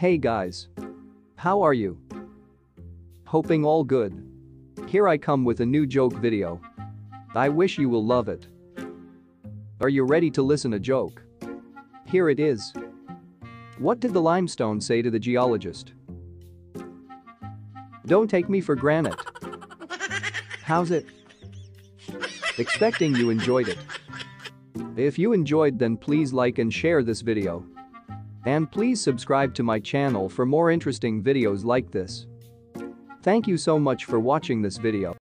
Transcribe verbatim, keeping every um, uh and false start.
Hey guys. How are you? Hoping all good. Here I come with a new joke video. I wish you will love it. Are you ready to listen a joke? Here it is. What did the limestone say to the geologist? Don't take me for granite. How's it? Expecting you enjoyed it. If you enjoyed, then please like and share this video. And please subscribe to my channel for more interesting videos like this. Thank you so much for watching this video.